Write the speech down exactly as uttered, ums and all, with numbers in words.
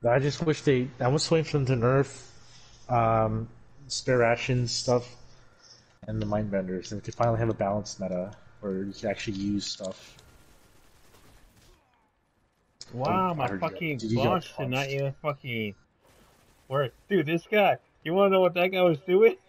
I just wish they. I was waiting for them to nerf um, spare rations stuff and the mind benders, and we could finally have a balanced meta where you can actually use stuff. Oh, Wow, I my heard you got. fucking Did you got boss did not punched? even fucking work. Dude, this guy, you wanna know what that guy was doing?